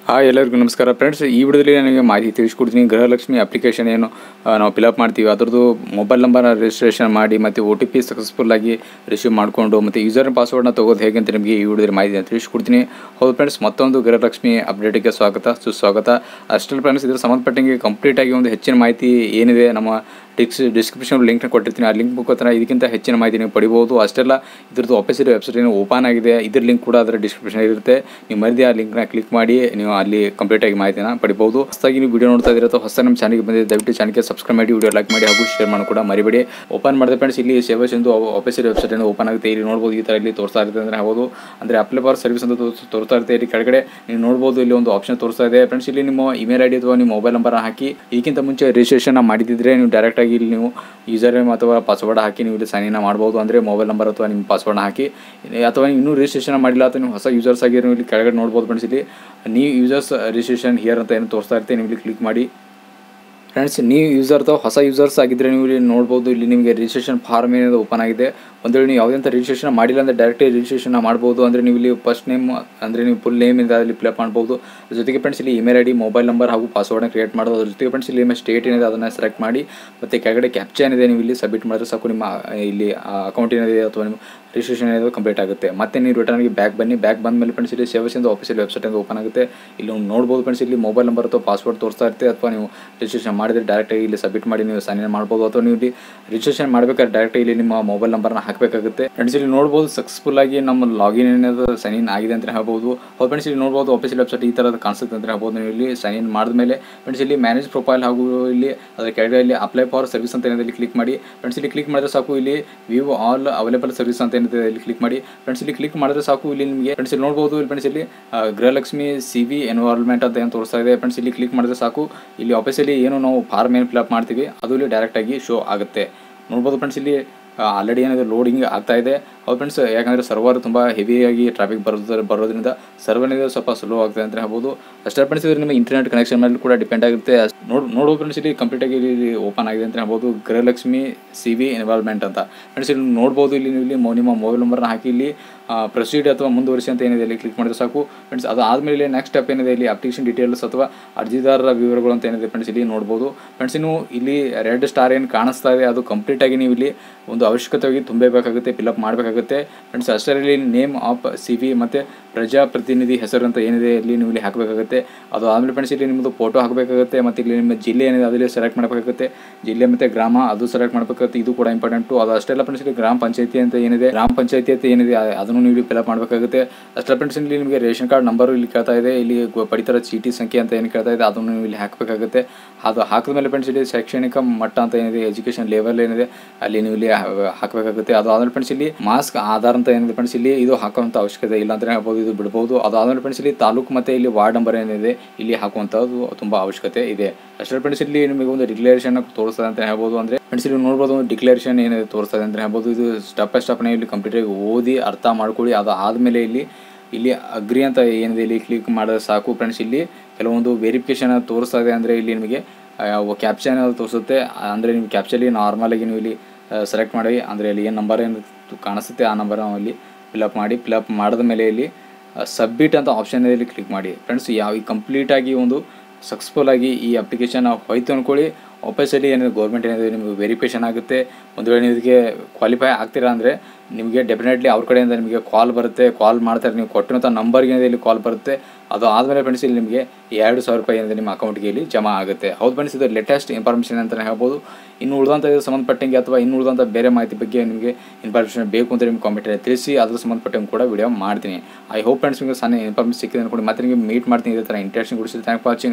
Hi ಎಲ್ಲರಿಗೂ ನಮಸ್ಕಾರ friends. ಈ ವಿಡಿಯೋದಲ್ಲಿ ನನಗೆ ಮಾಹಿತಿ ತಿಳಿಸ್ಕೊಡ್ತೀನಿ. ಗೃಹಲಕ್ಷ್ಮಿ ಅಪ್ಲಿಕೇಶನ್ ಏನು ನಾವು ಫಿಲಪ್ ಮಾಡ್ತೀವಿ ಅದರದ್ದು ಮೊಬೈಲ್ ನಂಬರ್ನ ರಿಜಿಸ್ಟ್ರೇಷನ್ ಮಾಡಿ ಮತ್ತು OTP ಸಕ್ಸಸ್ಫುಲ್ಲಾಗಿ ರಿಸೀವ್ ಮಾಡಿಕೊಂಡು ಮತ್ತು ಯೂಸರ್ ಪಾಸ್ವರ್ಡ್ನ ತೊಗೋದು ಹೇಗೆ ಅಂತ ನಿಮಗೆ ಈ ವಿಡಿಯೋದಲ್ಲಿ ಮಾಹಿತಿ ತಿಳಿಸ್ಕೊಡ್ತೀನಿ. ಹೌದು ಫ್ರೆಂಡ್ಸ್, ಮತ್ತೊಂದು ಗೃಹಲಕ್ಷ್ಮಿ ಅಪ್ಡೇಟಿಗೆ ಸುಸ್ವಾಗತ. ಅಷ್ಟೇ ಫ್ರೆಂಡ್ಸ್, ಇದರ ಸಂಬಂಧಪಟ್ಟಂಗೆ ಕಂಪ್ಲೀಟಾಗಿ ಒಂದು ಹೆಚ್ಚಿನ ಮಾಹಿತಿ ಏನಿದೆ ನಮ್ಮ ಡಿಸ್ಕ್ರಿಪ್ಷನ್ ಲಿಂಕ್ನ ಕೊಟ್ಟಿರ್ತೀನಿ. ಆ ಲಿಂಕ್ ಮುಖಾಂತರ ಇದಕ್ಕಿಂತ ಹೆಚ್ಚಿನ ಮಾಹಿತಿ ನೀವು ಪಡಿಬೋದು. ಅಷ್ಟೆಲ್ಲ ಇದ್ರದ್ದು ಆಫೀಸಿಯಲ್ ವೆಬ್ಸೈಟ್ ಏನು ಓಪನ್ ಆಗಿದೆ, ಇದ್ರ ಲಿಂಕ್ ಕೂಡ ಅದರ ಡಿಸ್ಕ್ರಿಪ್ಷನ್ ಇರುತ್ತೆ. ನೀವು ಮರಿದೇ ಆ ಲಿಂಕ್ನ ಕ್ಲಿಕ್ ಮಾಡಿ ನೀವು ಅಲ್ಲಿ ಕಂಪ್ಲೀಟಾಗಿ ಮಾಹಿತಿನ ಪಡಿಬೋದು. ಹೊಸದಾಗಿ ನೀವು ವಿಡಿಯೋ ನೋಡ್ತಾ ಇದ್ದೀರಾ ಅಥವಾ ಹೊಸ ನಮ್ಮ ಚಾನಲ್ಗೆ ಬಂದಿದೆ, ದಯವಿಟ್ಟು ಚಾನಲ್ಗೆ ಸಬ್ಸ್ಕ್ರೈಬ್ ಮಾಡಿ, ವಿಡಿಯೋ ಲೈಕ್ ಮಾಡಿ ಹಾಗೂ ಶೇರ್ ಮಾಡಿ ಕೂಡ ಮರಿಬೇಡಿ. ಓಪನ್ ಮಾಡಿದೆ ಫ್ರೆಂಡ್ಸ್, ಇಲ್ಲಿ ಸೇವಾ ಸಿಂಧು ಆಫೀಸಿಯಲ್ ವೆಬ್ಸೈಟ್ ಏನು ಓಪನ್ ಆಗುತ್ತೆ. ಇಲ್ಲಿ ನೋಡ್ಬೋದು, ಈ ಥರ ಇಲ್ಲಿ ತೋರಿಸ್ತಾ ಇರುತ್ತೆ ಅಂದರೆ ಆಗ್ಬೋದು. ಅಂದರೆ ಅಪ್ಲೈ ಫಾರ್ ಸರ್ವಿಸ್ ಅಂತ ತೋರಿಸ್ತಾ ಇರುತ್ತೆ. ಇಲ್ಲಿ ಕೆಳಗಡೆ ನೀವು ನೋಡ್ಬೋದು, ಇಲ್ಲಿ ಒಂದು ಆಪ್ಷನ್ ತೋರಿಸ್ತಾ ಇದೆ ಫ್ರೆಂಡ್ಸ್. ಇಲ್ಲಿ ನಿಮ್ಮ ಇಮೇಲ್ ID ಅಥವಾ ನಿಮ್ಮ ಮೊಬೈಲ್ ನಂಬರ್ ಹಾಕಿ, ಇದಕ್ಕಿಂತ ಮುಂಚೆ ರಿಜಿಸ್ಟ್ರೇಷನ್ ಮಾಡಿದ್ದಿದ್ರೆ ನೀವು ಡೈರೆಕ್ಟಾಗಿ ಇಲ್ಲಿ ನೀವು ಯೂಸರ್ ನೇಮ್ ಅಥವಾ ಪಾಸ್ವರ್ಡ್ ಹಾಕಿ ನೀವು ಇಲ್ಲಿ ಸೈನ್ ಇನ್ ಮಾಡ್ಬೋದು. ಅಂದರೆ ಮೊಬೈಲ್ ನಂಬರ್ ಅಥವಾ ನಿಮ್ಮ ಪಾಸ್ವರ್ಡ್ನ ಹಾಕಿ, ಅಥವಾ ನೀವು ಇನ್ನೂ ರಿಜಿಸ್ಟ್ರೇಷನ್ ಮಾಡಿಲ್ಲ ಅಥವಾ ನೀವು ಹೊಸ ಯೂಸರ್ಸ್ ಆಗಿ ನೀವು ಇಲ್ಲಿ ಕೆಳಗಡೆ ನೋಡ್ಬೋದು ಫ್ರೆಂಡ್ಸ್. ಇಲ್ಲಿ ನ್ಯೂ ಯೂಸರ್ಸ್ ರಿಜಿಸ್ಟ್ರೇಷನ್ ಹಿಯರ್ ಅಂತ ಏನು ತೋರಿಸ್ತಾ ಇರುತ್ತೆ, ನೀವು ಇಲ್ಲಿ ಕ್ಲಿಕ್ ಮಾಡಿ ಫ್ರೆಂಡ್ಸ್. ನ್ಯೂ ಯೂಸರ್ ಅಥವಾ ಹೊಸ ಯೂಸರ್ಸ್ ಆಗಿದ್ದರೆ ನೀವು ಇಲ್ಲಿ ನೋಡ್ಬೋದು, ಇಲ್ಲಿ ನಿಮಗೆ ರಿಜಿಸ್ಟ್ರೇಷನ್ ಫಾರ್ಮ್ ಏನಿದೆ ಓಪನ್ ಆಗಿದೆ. ಒಂದು ವೇಳೆ ನೀವು ಯಾವುದೇ ಅಂತ ರಿಜಿಸ್ಟ್ರೇಷನ್ ಮಾಡಿಲ್ಲ ಅಂದರೆ ಡೈರೆಕ್ಟಾಗಿ ರಿಜಿಸ್ಟ್ರೇಷನ್ ಮಾಡ್ಬೋದು. ಅಂದರೆ ನೀವು ಇಲ್ಲಿ ಫಸ್ಟ್ ನೇಮ್ ಅಂದರೆ ನೀವು ಫುಲ್ ನೇಮ್ ಇಂದ ಅಲ್ಲಿ ಫಿಲಪ್ ಮಾಡ್ಬೋದು. ಅದ್ರ ಜೊತೆಗೆ ಫ್ರೆಂಡ್ಸ್ ಇಲ್ಲಿ ಇಮೇಲ್ ID, ಮೊಬೈಲ್ ನಂಬರ್ ಹಾಗೂ ಪಾಸ್ವರ್ಡ್ನ ಕ್ರಿಯೇಟ್ ಮಾಡೋದು. ಅದ್ರ ಜೊತೆಗೆ ಫ್ರೆಂಡ್ಸ್ ಇಲ್ಲಿ ನಿಮ್ಮ ಸ್ಟೇಟ್ ಏನಿದೆ ಅದನ್ನು ಸೆಲೆಕ್ಟ್ ಮಾಡಿ, ಮತ್ತು ಕೆಳಗಡೆ ಕ್ಯಾಪ್ಚಾ ಏನಿದೆ ನೀವು ಇಲ್ಲಿ ಸಬ್ಮಿಟ್ ಮಾಡಿದ್ರೆ ಸಾಕು, ನಿಮ್ಮ ಇಲ್ಲಿ ಅಕೌಂಟ್ ಏನಿದೆ ಅಥವಾ ನಿಮ್ಮ ರಿಜಿಸ್ಟ್ರೇಷನ್ ಏನಿದೆ ಕಂಪ್ಲೀಟ್ ಆಗುತ್ತೆ. ಮತ್ತೆ ನೀವು ರಿಟರ್ನ್ಗೆ ಬ್ಯಾಕ್ ಬನ್ನಿ. ಬ್ಯಾಕ್ ಬಂದ ಮೇಲೆ ಫ್ರೆಂಡ್ಸ್ ಇಲ್ಲಿ ಸೇವಾ ಸಿಂಧು ಆಫೀಸಿಯಲ್ ವೆಬ್ಸೈಟ್ ಅಂತ ಓಪನ್ ಆಗುತ್ತೆ. ಇಲ್ಲಿ ನೋಡ್ಬೋದು ಫ್ರೆಂಡ್ಸ್, ಇಲ್ಲಿ ಮೊಬೈಲ್ ನಂಬರ್ ಅಥವಾ ಪಾಸ್ವರ್ಡ್ ತೋರಿಸ್ತಾ ಇರುತ್ತೆ. ಅಥವಾ ನೀವು ರಿಜಿಸ್ಟ್ರೇಷನ್ ಮಾಡಿದರೆ ಡೈರೆಕ್ಟಾಗಿ ಇಲ್ಲಿ ಸಬ್ಮಿಟ್ ಮಾಡಿ ನೀವು ಸೈನ್ ಇನ್ ಮಾಡ್ಬೋದು. ಅಥವಾ ನೀವು ಇಲ್ಲಿ ರಿಜಿಸ್ಟ್ರೇಷನ್ ಮಾಡಬೇಕಾದ್ರೆ ಡೈರೆಕ್ಟಾಗಿ ಇಲ್ಲಿ ನಿಮ್ಮ ಮೊಬೈಲ್ ನಂಬರ್ನ ಹಾಕಬೇಕಾಗುತ್ತೆ. ಫ್ರೆಂಡ್ಸ್ ಇಲ್ಲಿ ನೋಡ್ಬೋದು, ಸಕ್ಸಸ್ಫುಲ್ ಆಗಿ ನಮ್ಮ ಲಾಗಿನ್ ಏನಾದ್ರು ಸೈನ್ ಇನ್ ಆಗಿದೆ ಅಂತ ಹೇಳ್ಬೋದು. ಹೌದು ಫ್ರೆಂಡ್ಸ್, ಇಲ್ಲಿ ನೋಡ್ಬೋದು ಆಫೀಸಿಯಲ್ ವೆಬ್ಸೈಟ್ ಈ ಥರದ ಕಾಣಿಸುತ್ತೆ ಅಂತ ಹೇಳ್ಬೋದು. ನೀವು ಇಲ್ಲಿ ಸೈನ್ ಇನ್ ಮಾಡಿದ್ಮೇಲೆ ಫ್ರೆಂಡ್ಸ್ ಇಲ್ಲಿ ಮ್ಯಾನೇಜ್ ಪ್ರೊಫೈಲ್ ಹಾಗೂ ಇಲ್ಲಿ ಅದರ ಕೆಳಗಡೆ ಇಲ್ಲಿ ಅಪ್ಲೈ ಫಾರ್ ಸರ್ವಿಸ್ ಅಂತ ಏನಿದೆ ಇಲ್ಲಿ ಕ್ಲಿಕ್ ಮಾಡಿ. ಫ್ರೆಂಡ್ಸ್ ಇಲ್ಲಿ ಕ್ಲಿಕ್ ಮಾಡಿದ್ರೆ ಸಾಕು, ಇಲ್ಲಿ ವ್ಯೂ ಆಲ್ ಅವೈಲೇಬಲ್ ಸರ್ವಿಸ್ ಅಂತ ಏನಿದೆ ಇಲ್ಲಿ ಕ್ಲಿಕ್ ಮಾಡಿ. ಫ್ರೆಂಡ್ಸ್ ಇಲ್ಲಿ ಕ್ಲಿಕ್ ಮಾಡಿದ್ರೆ ಸಾಕು, ಇಲ್ಲಿ ನಿಮಗೆ ಫ್ರೆಂಡ್ಸ್ ಇಲ್ಲಿ ನೋಡ್ಬೋದು, ಇಲ್ಲಿ ಫ್ರೆಂಡ್ಸ್ ಇಲ್ಲಿ ಗೃಹಲಕ್ಷ್ಮಿ CV ಎನ್ವೈರನ್ಮೆಂಟ್ ಅಂತ ಏನು ತೋರಿಸ್ತಾ ಇದೆ. ಫ್ರೆಂಡ್ಸ್ ಇಲ್ಲಿ ಕ್ಲಿಕ್ ಮಾಡಿದ್ರೆ ಸಾಕು, ಇಲ್ಲಿ ಆಫೀಸಲ್ಲಿ ಏನು ನಾವು ಫಾರ್ಮ್ ಏನು ಫಿಲಪ್ ಮಾಡ್ತೀವಿ ಅದು ಇಲ್ಲಿ ಡೈರೆಕ್ಟಾಗಿ ಶೋ ಆಗುತ್ತೆ. ನೋಡ್ಬೋದು ಫ್ರೆಂಡ್ಸ್, ಇಲ್ಲಿ ಆಲ್ರೆಡಿ ಏನಿದೆ ಲೋಡಿಂಗ್ ಆಗ್ತಾ ಇದೆ. ಹೌದು ಫ್ರೆಂಡ್ಸ್, ಯಾಕಂದರೆ ಸರ್ವರ್ ತುಂಬ ಹೆವಿಯಾಗಿ ಟ್ರಾಫಿಕ್ ಬರೋದ್ರಿಂದ ಸರ್ವರ್ ಏನಿದೆ ಸ್ವಲ್ಪ ಸ್ಲೋ ಆಗ್ತದೆ ಅಂತ ಹೇಳ್ಬೋದು. ಅಷ್ಟೇ ಫ್ರೆಂಡ್ಸ್, ಇದು ನಿಮ್ಮ ಇಂಟರ್ನೆಟ್ ಕನೆಕ್ಷನ್ ಮೇಲೆ ಕೂಡ ಡಿಪೆಂಡ್ ಆಗುತ್ತೆ. ನೋಡೋ ಫ್ರೆಂಡ್ಸ್, ಇಲ್ಲಿ ಕಂಪ್ಲೀಟಾಗಿ ಇಲ್ಲಿ ಓಪನ್ ಆಗಿದೆ ಅಂತ ಹೇಳ್ಬೋದು, ಗೃಹಲಕ್ಷ್ಮಿ CV ಎನ್ವೈರನ್ಮೆಂಟ್ ಅಂತ. ಫ್ರೆಂಡ್ಸ್ ಇಲ್ಲಿ ನೋಡ್ಬೋದು, ಇಲ್ಲಿ ನೀವು ಇಲ್ಲಿ ನಿಮ್ಮ ಮೊಬೈಲ್ ನಂಬರ್ನ ಹಾಕಿ ಇಲ್ಲಿ ಪ್ರೊಸೀಡ್ ಅಥವಾ ಮುಂದುವರಿಸಿ ಅಂತ ಏನಿದೆ ಇಲ್ಲಿ ಕ್ಲಿಕ್ ಮಾಡಿದ್ರೆ ಸಾಕು ಫ್ರೆಂಡ್ಸ್. ಅದು ಆದಮೇಲೆ ನೆಕ್ಸ್ಟ್ ಸ್ಟೆಪ್ ಏನಿದೆ ಇಲ್ಲಿ ಅಪ್ಲಿಕೇಶನ್ ಡೀಟೇಲ್ಸ್ ಅಥವಾ ಅರ್ಜಿದಾರರ ವಿವರಗಳು ಅಂತ ಏನಿದೆ ಫ್ರೆಂಡ್ಸ್ ಇಲ್ಲಿ ನೋಡ್ಬೋದು. ಫ್ರೆಂಡ್ಸ್ ಇನ್ನು ಇಲ್ಲಿ ರೆಡ್ ಸ್ಟಾರ್ ಏನು ಕಾಣಿಸ್ತಾ ಇದೆ ಅದು ಕಂಪ್ಲೀಟಾಗಿ ನೀವು ಇಲ್ಲಿ ಒಂದು ಅವಶ್ಯಕತೆಯಾಗಿ ತುಂಬಬೇಕಾಗುತ್ತೆ, ಫಿಲಪ್ ಮಾಡಬೇಕಾಗುತ್ತೆ ಫ್ರೆಂಡ್ಸ್. ಅಷ್ಟರಲ್ಲಿ ನೇಮ್ ಆಫ್ CV ಮತ್ತು ಪ್ರಜಾಪ್ರತಿನಿಧಿ ಹೆಸರು ಅಂತ ಏನಿದೆ ಇಲ್ಲಿ ನೀವು ಇಲ್ಲಿ ಹಾಕಬೇಕಾಗುತ್ತೆ. ಅದು ಆದಮೇಲೆ ಫ್ರೆಂಡ್ಸ್ ಇಲ್ಲಿ ನಿಮ್ಮದು ಫೋಟೋ ಹಾಕಬೇಕಾಗುತ್ತೆ. ಮತ್ತು ಇಲ್ಲಿ ನಿಮ್ಮ ಜಿಲ್ಲೆ ಏನಿದೆ ಅದರಲ್ಲಿ ಸೆಲೆಕ್ಟ್ ಮಾಡಬೇಕಾಗುತ್ತೆ. ಜಿಲ್ಲೆ ಮತ್ತು ಗ್ರಾಮ ಅದು ಸೆಲೆಕ್ಟ್ ಮಾಡಬೇಕಾಗುತ್ತೆ, ಇದು ಕೂಡ ಇಂಪಾರ್ಟೆಂಟು. ಅದು ಅಷ್ಟೆಲ್ಲ ಫ್ರೆಂಡ್ಸ್ ಇಲ್ಲಿ ಗ್ರಾಮ ಪಂಚಾಯತಿ ಅಂತ ಏನಿದೆ ಅದನ್ನು ನೀವು ಇಲ್ಲಿ ಫಿಲಪ್ ಮಾಡಬೇಕಾಗುತ್ತೆ. ಅಷ್ಟೇ ಫ್ರೆಂಡ್ಸ್, ಇಲ್ಲಿ ನಿಮಗೆ ರೇಷನ್ ಕಾರ್ಡ್ ನಂಬರು ಇಲ್ಲಿ ಕೇಳ್ತಾ ಇದೆ. ಇಲ್ಲಿ ಪಡಿತರ ಚೀಟಿ ಸಂಖ್ಯೆ ಅಂತ ಏನು ಕೇಳ್ತಾ ಇದೆ ಅದನ್ನು ನೀವು ಇಲ್ಲಿ ಹಾಕಬೇಕಾಗುತ್ತೆ. ಅದು ಹಾಕಿದ ಮೇಲೆ ಫ್ರೆಂಡ್ಸ್ ಇಲ್ಲಿ ಶೈಕ್ಷಣಿಕ ಮಟ್ಟ ಅಂತ ಏನಿದೆ, ಎಜುಕೇಷನ್ ಲೆವೆಲ್ ಏನಿದೆ ಅಲ್ಲಿ ನೀವು ಇಲ್ಲಿ ಹಾಕಬೇಕಾಗುತ್ತೆ. ಅದು ಆದ್ಮೇಲೆ ಫ್ರೆಂಡ್ಸ್ ಇಲ್ಲಿ ಮಾಸ್ಕ್ ಆಧಾರ್ ಅಂತ ಏನಿದೆ ಫ್ರೆಂಡ್ಸ್ ಇಲ್ಲಿ ಇದು ಹಾಕುವಂಥ ಅವಶ್ಯಕತೆ ಇಲ್ಲ ಅಂತ ಹೇಳ್ಬೋದು, ಇದು ಬಿಡ್ಬೋದು. ಅದಾದ್ಮೇಲೆ ಫ್ರೆಂಡ್ಸ್ ಇಲ್ಲಿ ತಾಲೂಕು ಮತ್ತು ಇಲ್ಲಿ ವಾರ್ಡ್ ನಂಬರ್ ಏನಿದೆ ಇಲ್ಲಿ ಹಾಕುವಂಥದ್ದು ತುಂಬ ಅವಶ್ಯಕತೆ ಇದೆ. ಅಷ್ಟೇ ಫ್ರೆಂಡ್ಸ್, ಇಲ್ಲಿ ನಿಮಗೆ ಒಂದು ಡಿಕ್ಲರೇಷನ್ ತೋರಿಸ್ತದೆ ಅಂತ ಹೇಳ್ಬೋದು. ಅಂದರೆ ಫ್ರೆಂಡ್ಸ್ ಇಲ್ಲಿ ನೋಡ್ಬೋದು, ಒಂದು ಡಿಕ್ಲರೇಷನ್ ಏನಿದೆ ತೋರಿಸ್ತದೆ ಅಂತ ಹೇಳ್ಬೋದು. ಇದು ಸ್ಟೆಪ್ ಬೈ ಸ್ಟೆಪ್ನ ಇಲ್ಲಿ ಕಂಪ್ಲೀಟಾಗಿ ಓದಿ ಅರ್ಥ ಮಾಡ್ಕೊಳ್ಳಿ. ಅದು ಆದಮೇಲೆ ಇಲ್ಲಿ ಅಗ್ರಿ ಅಂತ ಏನಿದೆ ಇಲ್ಲಿ ಕ್ಲಿಕ್ ಮಾಡಿದ್ರೆ ಸಾಕು ಫ್ರೆಂಡ್ಸ್. ಇಲ್ಲಿ ಕೆಲವೊಂದು ವೆರಿಫಿಕೇಷನ್ ತೋರಿಸ್ತಾ ಇದೆ. ಅಂದರೆ ಇಲ್ಲಿ ನಿಮಗೆ ಕ್ಯಾಪ್ಚಾ ಏನಾದ್ರು ತೋರಿಸುತ್ತೆ. ಅಂದರೆ ನೀವು ಕ್ಯಾಪ್ಚಲ್ಲಿ ನಾರ್ಮಲಾಗಿ ನೀವು ಇಲ್ಲಿ ಸೆಲೆಕ್ಟ್ ಮಾಡಿ, ಅಂದರೆ ಇಲ್ಲಿ ಏನು ನಂಬರ್ ಏನು ಕಾಣಿಸುತ್ತೆ ಆ ನಂಬರ್ ನಾವು ಇಲ್ಲಿ ಫಿಲಪ್ ಮಾಡಿದ ಮೇಲೆ ಇಲ್ಲಿ ಸಬ್ಮಿಟ್ ಅಂತ ಆಪ್ಷನ್ ಇಲ್ಲಿ ಕ್ಲಿಕ್ ಮಾಡಿ ಫ್ರೆಂಡ್ಸ್. ಈ ಕಂಪ್ಲೀಟಾಗಿ ಒಂದು ಸಕ್ಸಸ್ಫುಲ್ಲಾಗಿ ಈ ಅಪ್ಲಿಕೇಶನ್ ಹೋಯ್ತು ಅಂದ್ಕೊಳ್ಳಿ. ಆಫೀಸಲ್ಲಿ ಏನಿದೆ ಗೌರ್ಮೆಂಟ್ ಏನಿದೆ ನಿಮಗೆ ವೆರಿಫಿಕೇಷನ್ ಆಗುತ್ತೆ. ಒಂದು ವೇಳೆ ನೀವು ಇದಕ್ಕೆ ಕ್ವಾಲಿಫೈ ಆಗ್ತೀರಾ ಅಂದರೆ ನಿಮಗೆ ಡೆಫಿನೆಟ್ಲಿ ಅವ್ರ ಕಡೆಯಿಂದ ನಿಮಗೆ ಕಾಲ್ ಬರುತ್ತೆ. ಕಾಲ್ ಮಾಡ್ತಾರೆ, ನೀವು ಕೊಟ್ಟಿರೋಂಥ ನಂಬರ್ಗೆ ಏನಿದೆ ಇಲ್ಲಿ ಕಾಲ್ ಬರುತ್ತೆ. ಅದು ಆದಮೇಲೆ ಫ್ರೆಂಡ್ಸ್ ಇಲ್ಲಿ ನಿಮಗೆ 2,000 ರೂಪಾಯಿ ಏನಿದೆ ನಿಮ್ಮ ಅಕೌಂಟ್ಗೆ ಇಲ್ಲಿ ಜಮಾ ಆಗುತ್ತೆ. ಹೌದು ಫ್ರೆಂಡ್ಸ್, ಇದು ಲೇಟೆಸ್ಟ್ ಇನ್ಫಾರ್ಮೇಷನ್ ಅಂತಲೇ ಹೇಳ್ಬೋದು. ಇನ್ನು ಉಳಿದಂಥ ಇದಕ್ಕೆ ಸಂಬಂಧಪಟ್ಟಂಗೆ ಅಥವಾ ಇನ್ನು ಉಳಿದಂಥ ಬೇರೆ ಮಾಹಿತಿ ಬಗ್ಗೆ ನಿಮಗೆ ಇನ್ಫಾರ್ಮೇಷನ್ ಬೇಕು ಅಂತ ನಿಮ್ಗೆ ಕಾಮೆಂಟಲ್ಲಿ ತಿಳಿಸಿ, ಅದ್ರ ಸಂಬಂಧಪಟ್ಟಂಗೆ ಕೂಡ ವಿಡಿಯೋ ಮಾಡ್ತೀನಿ. ಐ ಹೋಪ್ ಫ್ರೆಂಡ್ಸ್ ನಿಮಗೆ ಸಣ್ಣ ಇನ್ಫಾರ್ಮೇಷನ್ ಸಿಕ್ಕಿದೆ ಅಂದ್ಕೊಂಡು ಮತ್ತೆ ನಿಮಗೆ ಮೀಟ್ ಮಾಡ್ತೀನಿ ಇದೇ ಥರ ಇಂಟ್ರೆಸ್ಟಿಂಗ್ ಗುಡಿಸಿ. Thank for watching.